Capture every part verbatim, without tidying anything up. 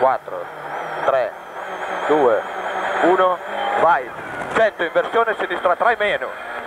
quattro, tre, due, uno, vai, cento, inversione sinistra tre meno,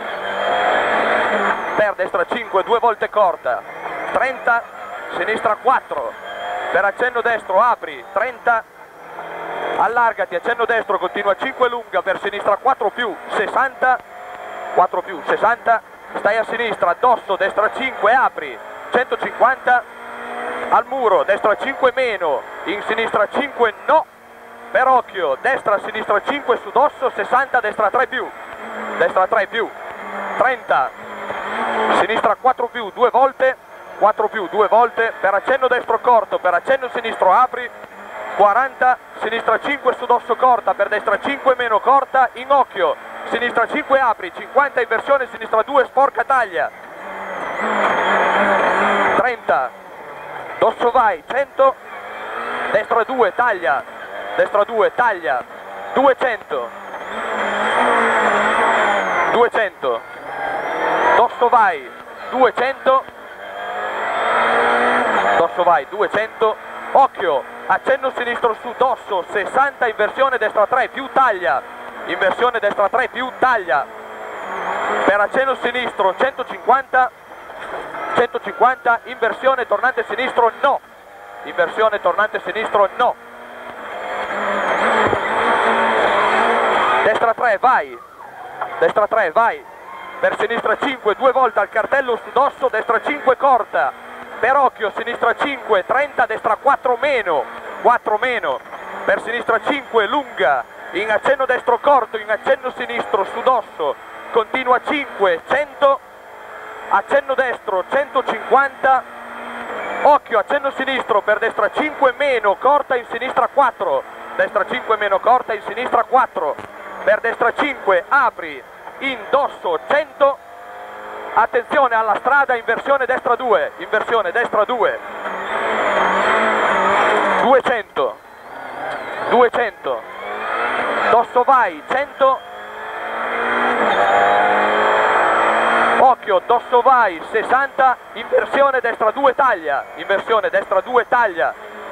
per destra cinque, due volte corta, trenta, sinistra quattro, per accenno destro apri, trenta, allargati, accenno destro, continua cinque lunga, per sinistra quattro più, sessanta, quattro più, sessanta, stai a sinistra, addosso, destra cinque, apri, centocinquanta, al muro, destra cinque meno, in sinistra cinque no, per occhio, destra sinistra cinque su dosso, sessanta, destra tre più, destra tre più, trenta, sinistra quattro più, due volte, quattro più, due volte, per accenno destro corto, per accenno sinistro apri, quaranta, sinistra cinque su dosso corta, per destra cinque meno corta, in occhio, sinistra cinque apri, cinquanta inversione, sinistra due sporca taglia, trenta, dosso vai, cento, destra due taglia, destra due taglia, duecento, duecento, dosso vai, duecento, dosso vai, duecento, occhio, accenno sinistro su dosso, sessanta, inversione destra tre più taglia, inversione destra tre più taglia, per accenno sinistro centocinquanta, centocinquanta, inversione tornante sinistro no, inversione tornante sinistro no, destra tre vai, destra tre vai, per sinistra cinque, due volte al cartello su dosso, destra cinque corta, per occhio sinistra cinque, trenta, destra quattro meno, quattro meno, per sinistra cinque lunga, in accenno destro corto, in accenno sinistro su dosso, continua cinque, cento, accenno destro centocinquanta, occhio accenno sinistro, per destra cinque meno, corta in sinistra quattro, destra cinque meno corta in sinistra quattro, per destra cinque apri, in dosso cento, attenzione alla strada, inversione destra due, inversione destra due, duecento, duecento, dosso vai, cento, occhio, dosso vai, sessanta, inversione destra due taglia, inversione destra due taglia,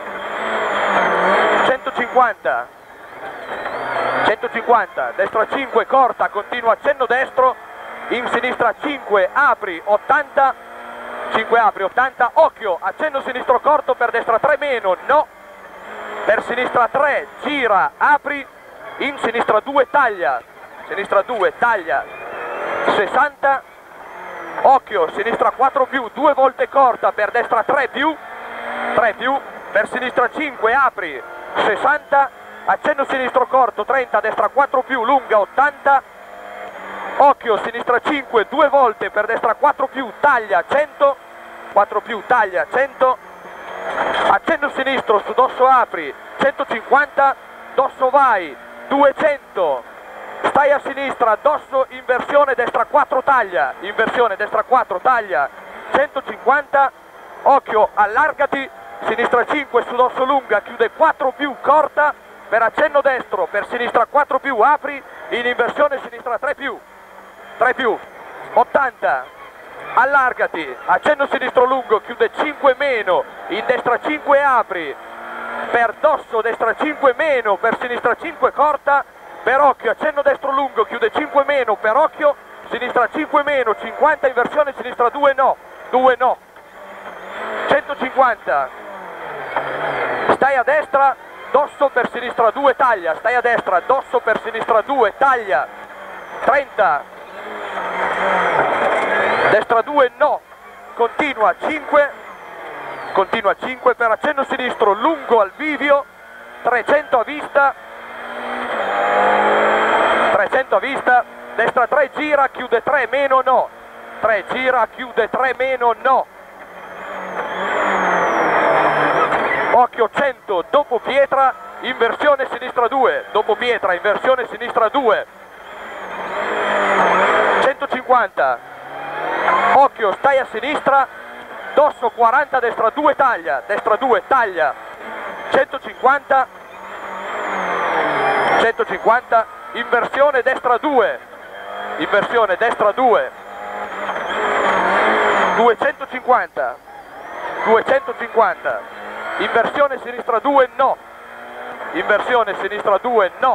centocinquanta, centocinquanta, destra cinque corta, continua accenno destro, in sinistra cinque apri, ottanta, cinque apri, ottanta, occhio, accenno sinistro corto, per destra tre meno, no, per sinistra tre, gira, apri, in sinistra due taglia, sinistra due taglia, sessanta, occhio, sinistra quattro più, due volte corta, per destra tre più, tre più, per sinistra cinque apri, sessanta, accenno sinistro corto, trenta, destra quattro più, lunga, ottanta, occhio, sinistra cinque, due volte, per destra quattro più, taglia, cento, quattro più, taglia, cento, accenno sinistro su dosso apri, centocinquanta, dosso vai, duecento, stai a sinistra, dosso, inversione, destra quattro taglia, inversione, destra quattro taglia, centocinquanta, occhio, allargati, sinistra cinque su dosso lunga, chiude quattro più, corta, per accenno destro, per sinistra quattro più, apri, in inversione sinistra tre più, tre più, ottanta, allargati, accenno sinistro lungo, chiude cinque meno, in destra cinque apri, per dosso destra cinque meno, per sinistra cinque corta, per occhio, accenno destro lungo, chiude cinque meno, per occhio, sinistra cinque meno, cinquanta, inversione sinistra due no, due no, centocinquanta, stai a destra, dosso per sinistra due taglia, stai a destra, dosso per sinistra due taglia, trenta, destra due no, continua cinque, continua cinque, per accenno sinistro lungo al bivio, trecento a vista, trecento a vista, destra tre gira, chiude tre meno no, tre gira, chiude tre meno no, occhio cento, dopo pietra, inversione sinistra due, dopo pietra, inversione sinistra due, centocinquanta, occhio, stai a sinistra, dosso quaranta, destra due taglia, destra due taglia, centocinquanta, centocinquanta, inversione destra due, inversione destra due, duecentocinquanta, duecentocinquanta, inversione sinistra due no, inversione sinistra due, no,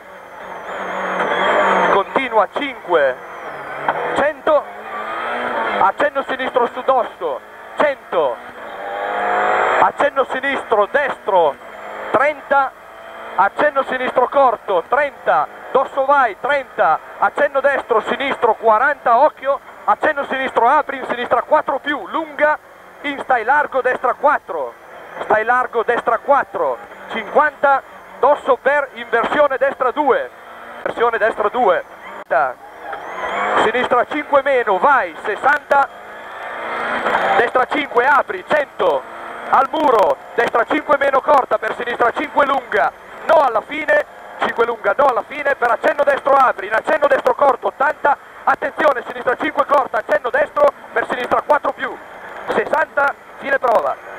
continua cinque, cento, accenno sinistro su dosso, cento, accenno sinistro destro, trenta, accenno sinistro corto, trenta, dosso vai, trenta, accenno destro sinistro, quaranta, occhio, accenno sinistro apri, in sinistra quattro più, lunga, in stai largo, destra quattro, stai largo, destra quattro, cinquanta, dosso per inversione destra due, inversione destra due, sinistra cinque meno, vai, sessanta, destra cinque, apri, cento, al muro, destra cinque meno corta, per sinistra cinque lunga, no alla fine, cinque lunga, no alla fine, per accenno destro apri, in accenno destro corto, ottanta, attenzione, sinistra cinque corta, accenno destro, per sinistra quattro più, sessanta, fine prova.